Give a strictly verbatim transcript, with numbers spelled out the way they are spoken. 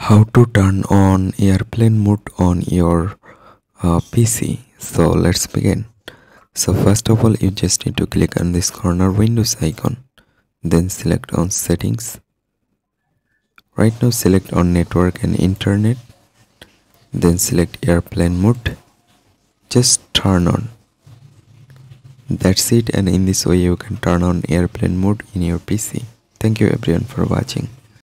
How to turn on airplane mode on your uh, P C. So let's begin. So first of all, you just need to click on this corner Windows icon, then select on settings. Right now select on network and internet, then select airplane mode. Just turn on. That's it, and in this way you can turn on airplane mode in your P C. Thank you everyone for watching.